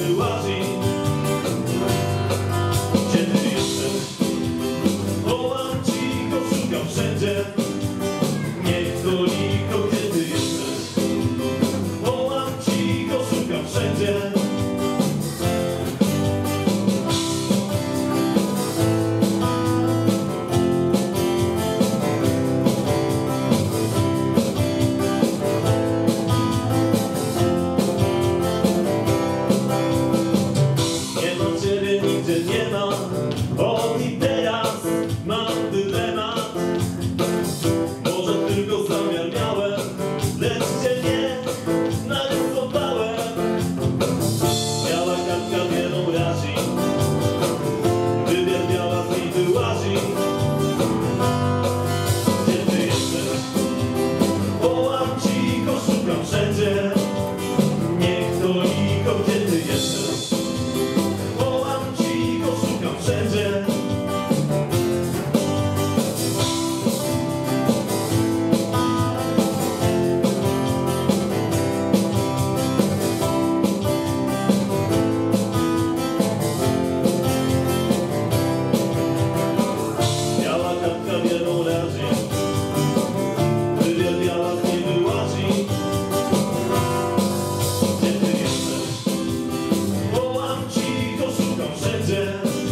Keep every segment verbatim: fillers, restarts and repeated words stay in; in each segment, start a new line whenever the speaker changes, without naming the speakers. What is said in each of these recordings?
wyłazi. Gdzie ty jesteś? Wołam cicho, szukam wszędzie. Niech to licho, gdzie ty jesteś? Wołam cicho, szukam wszędzie. Nigdzie nie ma, od i teraz mam dylemat. Może tylko zamiar miałem, lecz cię nie narysowałem. Biała kartka wielą razi, wybier biała z niej wyłazi. Gdzie ty jesteś? Wołam cicho, szukam wszędzie. Niech to licho, gdzie ty jesteś? Wszędzie. Biała kartka wielą razi, wywiad biała z niej wyłazi. Gdzie ty jesteś? Wołam cicho, szukam wszędzie.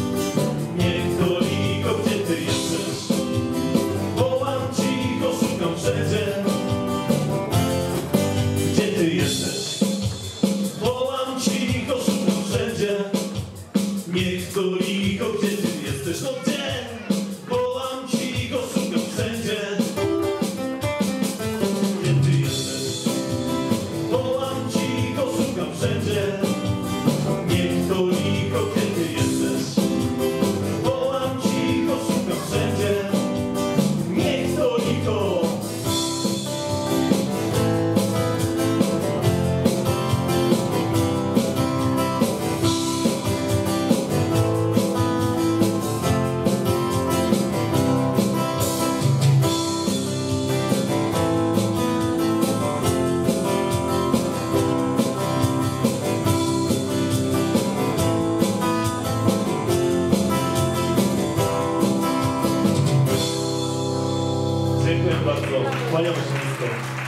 Wszędzie. Gdzie ty jesteś? Wołam cicho, szukam wszędzie. Niech to licho, gdzie ty jesteś? No gdzie? Wołam cicho, szukam wszędzie. Gdzie ty jesteś? Wołam cicho, szukam wszędzie. Niech to licho, gdzie ty jesteś? Wołam cicho, szukam wszędzie. Niech to licho. Dziękuję bardzo. Kłaniam się nisko.